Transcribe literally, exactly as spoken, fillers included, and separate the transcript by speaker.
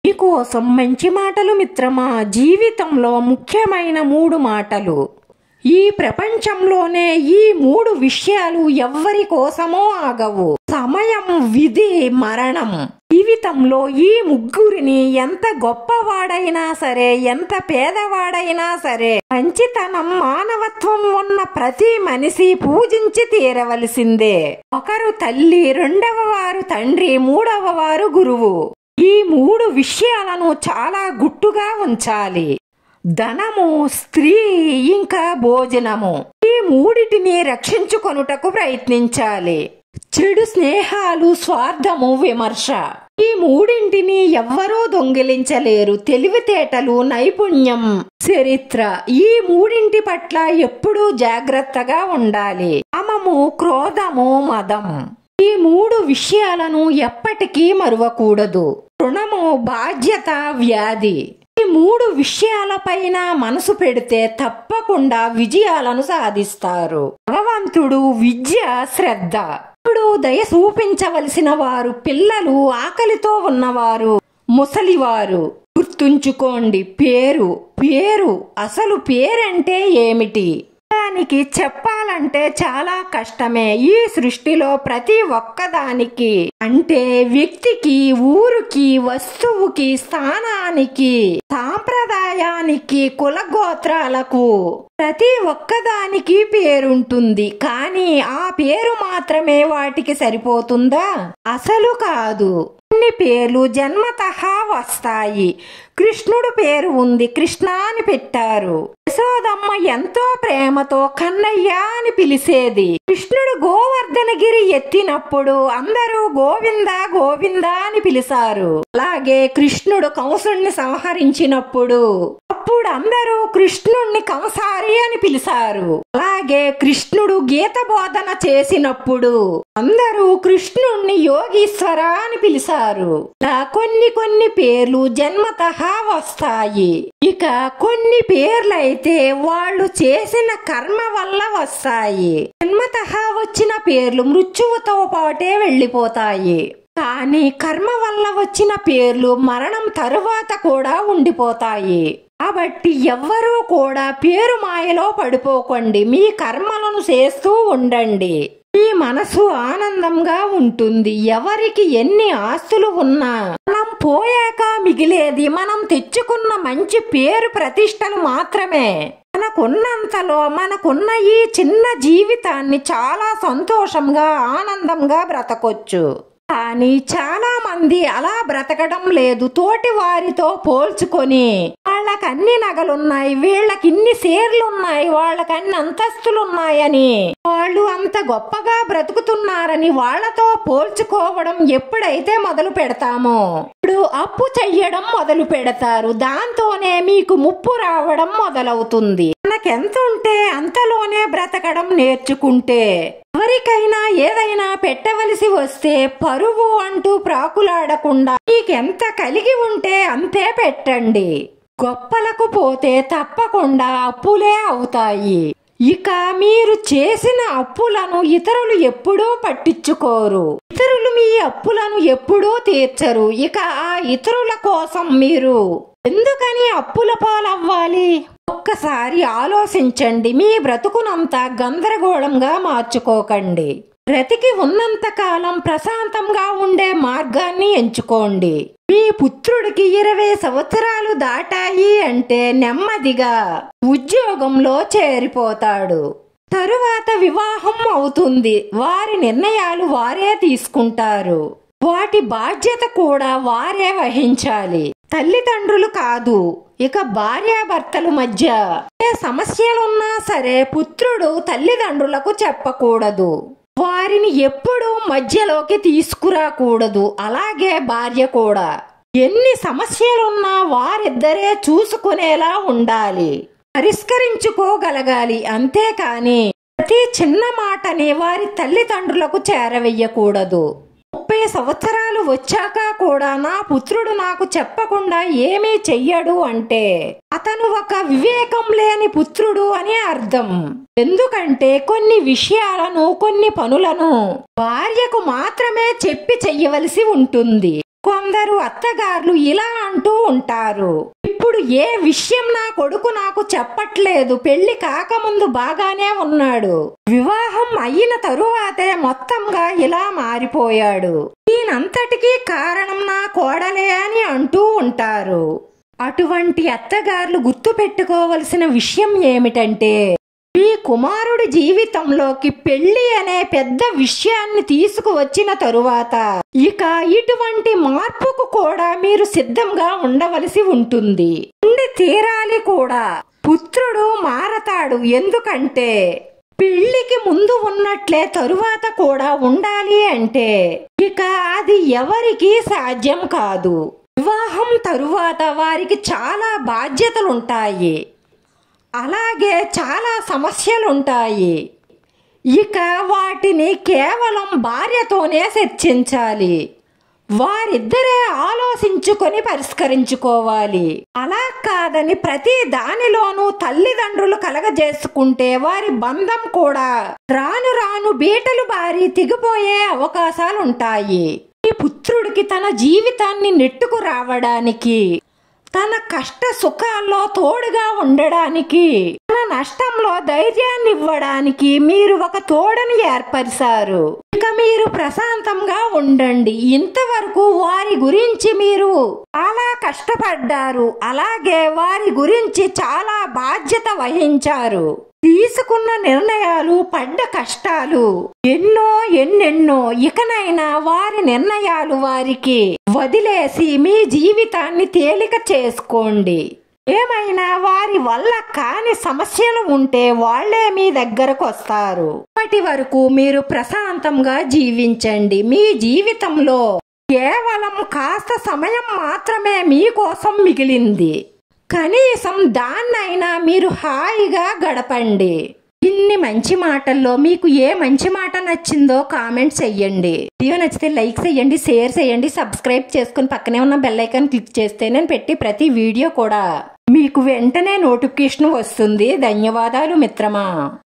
Speaker 1: మీకోసం మంచి మాటలు మిత్రమా. జీవితంలో ముఖ్యమైన మూడు మాటలు. ఈ ప్రపంచంలోనే ఈ మూడు విషయాలు ఎవ్వరి కోసమో ఆగవు. సమయం, విధి, మరణం. జీవితంలో ఈ ముగ్గురిని ఎంత గొప్పవాడైనా సరే, ఎంత పేదవాడైనా సరే, మంచితనం, మానవత్వం ఉన్న ప్రతి మనిషి పూజించి తీరవలసిందే. ఒకరు తల్లి, రెండవ వారు తండ్రి, మూడవ వారు గురువు. ఈ మూడు విషయాలను చాలా గుట్టుగా ఉంచాలి. ధనము, స్త్రీ, ఇంకా భోజనము. ఈ మూడిటిని రక్షించుకొనుటకు ప్రయత్నించాలి. చెడు స్నేహాలు, స్వార్థము, విమర్శ. ఈ మూడింటిని ఎవ్వరూ దొంగిలించలేరు. తెలివితేటలు, నైపుణ్యం, చరిత్ర. ఈ మూడింటి పట్ల ఎప్పుడూ జాగ్రత్తగా ఉండాలి. కామము, క్రోధము, మదం. ఈ మూడు విషయాలను ఎప్పటికీ మరువకూడదు. రుణము, బాధ్యత, వ్యాధి. ఈ మూడు విషయాలపైన మనసు పెడితే తప్పకుండా విజయాలను సాధిస్తారు. భగవంతుడు, విద్య, శ్రద్ధ. ఇప్పుడు దయ చూపించవలసిన వారు పిల్లలు, ఆకలితో ఉన్నవారు, ముసలివారు. గుర్తుంచుకోండి, పేరు పేరు అసలు పేరంటే ఏమిటి? దానికి చెప్పాలంటే చాలా కష్టమే. ఈ సృష్టిలో ప్రతి ఒక్కదానికి, అంటే వ్యక్తికి, ఊరికి, వస్తువుకి, స్థానానికి, సాంప్రదాయానికి, కులగోత్రాలకు ప్రతి ఒక్కదానికి పేరుంటుంది. కానీ ఆ పేరు మాత్రమే వాటికి సరిపోతుందా? అసలు కాదు. కొన్ని పేర్లు జన్మతహా వస్తాయి. కృష్ణుడు పేరు ఉంది, కృష్ణ అని పెట్టారు. యశోదమ్మ ఎంతో ప్రేమతో కన్నయ్య అని పిలిచేది. కృష్ణుడు గోవర్ధనగిరి ఎత్తినప్పుడు అందరూ గోవింద గోవింద అని పిలిచారు. అలాగే కృష్ణుడు కంసుణ్ణి సంహరించినప్పుడు అప్పుడు అందరూ కృష్ణుణ్ణి కంసారి అని పిలిచారు. అలాగే కృష్ణుడు గీత బోధన చేసినప్పుడు అందరూ కృష్ణుణ్ణి యోగీశ్వర అని పిలిచారు. ఇలా కొన్ని కొన్ని పేర్లు జన్మతహా వస్తాయి. ఇక కొన్ని పేర్లైతే వాళ్ళు చేసిన కర్మ వల్ల వస్తాయి. జన్మతహా వచ్చిన పేర్లు మృత్యువుతో పాటే వెళ్లిపోతాయి. కానీ కర్మ వల్ల వచ్చిన పేర్లు మరణం తరువాత కూడా ఉండిపోతాయి. కాబట్టి ఎవ్వరూ కూడా పేరు మాయలో పడిపోకండి. మీ కర్మలను చేస్తూ ఉండండి. మీ మనసు ఆనందంగా ఉంటుంది. ఎవరికి ఎన్ని ఆస్తులు ఉన్నా మనం పోయాక మిగిలేది మనం తెచ్చుకున్న మంచి పేరు, ప్రతిష్టలు మాత్రమే. మనకున్నంతలో మనకున్న ఈ చిన్న జీవితాన్ని చాలా సంతోషంగా, ఆనందంగా బ్రతకొచ్చు. కానీ చాలా మంది అలా బ్రతకడం లేదు. తోటి వారితో పోల్చుకొని వాళ్ళకి అన్ని నగలున్నాయి, వీళ్ళకి ఇన్ని షేర్లున్నాయి, వాళ్ళకి అన్ని అంతస్తులున్నాయని, వాళ్ళు అంత గొప్పగా బ్రతుకుతున్నారని వాళ్ళతో పోల్చుకోవడం ఎప్పుడైతే మొదలు పెడతామో ఇప్పుడు అప్పు చెయ్యడం మొదలు పెడతారు. దాంతోనే మీకు ముప్పు రావడం మొదలవుతుంది. మనకెంత ఉంటే అంతలోనే బ్రతకడం నేర్చుకుంటే, ఎవరికైనా ఏదైనా పెట్టవలసి వస్తే పరువు అంటూ ప్రాకులాడకుండా మీకెంత కలిగి ఉంటే అంతే పెట్టండి. గొప్పలకు పోతే తప్పకుండా అప్పులే అవుతాయి. ఇక మీరు చేసిన అప్పులను ఇతరులు ఎప్పుడూ పట్టించుకోరు. ఇతరులు మీ అప్పులను ఎప్పుడూ తీర్చరు. ఇక ఆ ఇతరుల కోసం మీరు ఎందుకని అప్పుల పాలవ్వాలి? ఒక్కసారి ఆలోచించండి. మీ బ్రతుకునంతా గందరగోళంగా మార్చుకోకండి. బ్రతికి ఉన్నంత కాలం ప్రశాంతంగా ఉండే మార్గాన్ని ఎంచుకోండి. మీ పుత్రుడికి ఇరవై సంవత్సరాలు దాటాయి అంటే నెమ్మదిగా ఉద్యోగంలో చేరిపోతాడు. తరువాత వివాహం అవుతుంది. వారి నిర్ణయాలు వారే తీసుకుంటారు. వాటి బాధ్యత కూడా వారే వహించాలి, తల్లిదండ్రులు కాదు. ఇక భార్యాభర్తల మధ్య ఏ సమస్యలున్నా సరే పుత్రుడు తల్లిదండ్రులకు చెప్పకూడదు. వారిని ఎప్పుడూ మధ్యలోకి తీసుకురాకూడదు. అలాగే భార్య కూడా. ఎన్ని సమస్యలున్నా వారిద్దరే చూసుకునేలా ఉండాలి, పరిష్కరించుకోగలగాలి. అంతేకాని ప్రతి చిన్న మాటని వారి తల్లిదండ్రులకు చేరవేయకూడదు. ముప్పై సంవత్సరాలు వచ్చాక కూడా నా పుత్రుడు నాకు చెప్పకుండా ఏమీ చెయ్యడు అంటే అతను ఒక వివేకం లేని పుత్రుడు అని అర్థం. ఎందుకంటే కొన్ని విషయాలను, కొన్ని పనులను భార్యకు మాత్రమే చెప్పి చెయ్యవలసి ఉంటుంది. కొందరు అత్తగారులు ఇలా అంటూ ఉంటారు, ఇప్పుడు ఏ విషయం నా కొడుకు నాకు చెప్పట్లేదు, పెళ్లి కాకముందు బాగానే ఉన్నాడు, వివాహం అయిన తరువాతే మొత్తంగా ఇలా మారిపోయాడు, దీనంతటికీ కారణం నా కోడలే అని అంటూ ఉంటారు. అటువంటి అత్తగారులు గుర్తు పెట్టుకోవలసిన విషయం ఏమిటంటే, మీ కుమారుడి జీవితంలోకి పెళ్లి అనే పెద్ద విషయాన్ని తీసుకువచ్చిన తరువాత ఇక ఇటువంటి మార్పుకు కూడా మీరు సిద్ధంగా ఉండవలసి ఉంటుంది, ఉండి తీరాలి కూడా. పుత్రుడు మారతాడు, ఎందుకంటే పెళ్లికి ముందు ఉన్నట్లే తరువాత కూడా ఉండాలి అంటే ఇక అది ఎవరికీ సాధ్యం కాదు. వివాహం తరువాత వారికి చాలా బాధ్యతలుంటాయి, అలాగే చాలా సమస్యలుంటాయి. ఇక వాటిని కేవలం భార్యతోనే చర్చించాలి, వారిద్దరే ఆలోచించుకొని పరిష్కరించుకోవాలి. అలా కాదని ప్రతి దానిలోనూ తల్లిదండ్రులు కలగజేసుకుంటే వారి బంధం కూడా రాను రాను బీటలు బారి తెగిపోయే అవకాశాలుంటాయి. ఈ పుత్రుడికి తన జీవితాన్ని నెట్టుకు రావడానికి, తన కష్ట సుఖాల్లో తోడుగా ఉండడానికి, తన నష్టంలో ధైర్యాన్ని ఇవ్వడానికి మీరు ఒక తోడని ఏర్పరిచారు. ఇక మీరు ప్రశాంతంగా ఉండండి. ఇంతవరకు వారి గురించి మీరు చాలా కష్టపడ్డారు, అలాగే వారి గురించి చాలా బాధ్యత వహించారు. తీసుకున్న నిర్ణయాలు, పడ్డ కష్టాలు ఎన్నో ఎన్నెన్నో. ఇకనైనా వారి నిర్ణయాలు వారికి వదిలేసి మీ జీవితాన్ని తేలిక చేసుకోండి. ఏమైనా వారి వల్ల కాని సమస్యలు ఉంటే వాళ్లే మీ దగ్గరకు వస్తారు. అప్పటి వరకు మీరు ప్రశాంతంగా జీవించండి. మీ జీవితంలో కేవలం కాస్త సమయం మాత్రమే మీకోసం మిగిలింది, కనీసం దాన్నైనా మీరు హాయిగా గడపండి. ఇన్ని మంచి మాటల్లో మీకు ఏ మంచి మాట నచ్చిందో కామెంట్ చెయ్యండి. వీడియో నచ్చితే లైక్ చేయండి, షేర్ చేయండి, సబ్స్క్రైబ్ చేసుకుని పక్కనే ఉన్న బెల్ ఐకాన్ క్లిక్ చేస్తే నేను పెట్టి ప్రతి వీడియో కూడా మీకు వెంటనే నోటిఫికేషన్ వస్తుంది. ధన్యవాదాలు మిత్రమా.